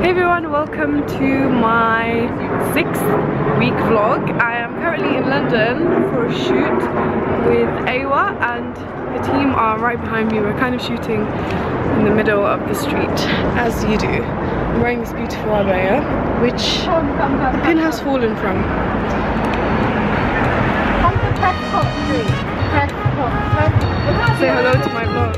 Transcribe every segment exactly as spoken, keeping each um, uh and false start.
Hey everyone, welcome to my sixth week vlog. I am currently in London for a shoot with Aywa and the team are right behind me. We're kind of shooting in the middle of the street, as you do. I'm wearing this beautiful abaya, which the pin has fallen from. Say hello to my vlog.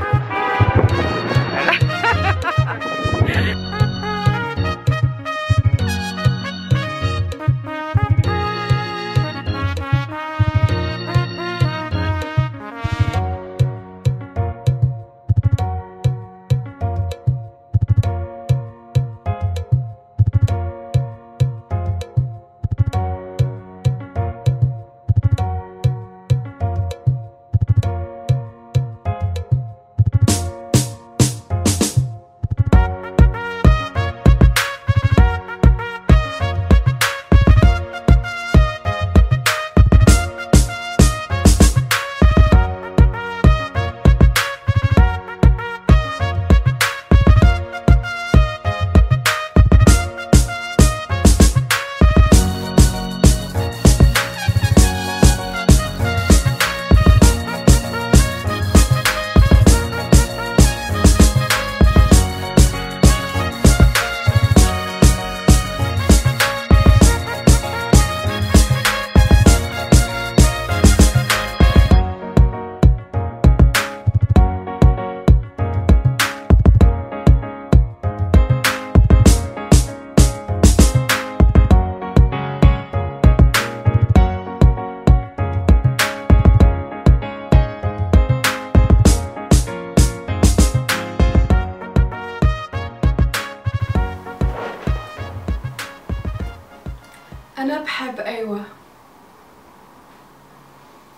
أنا بحب أيوة.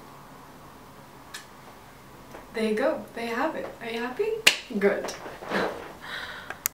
There you go. There you have it. Are you happy? Good.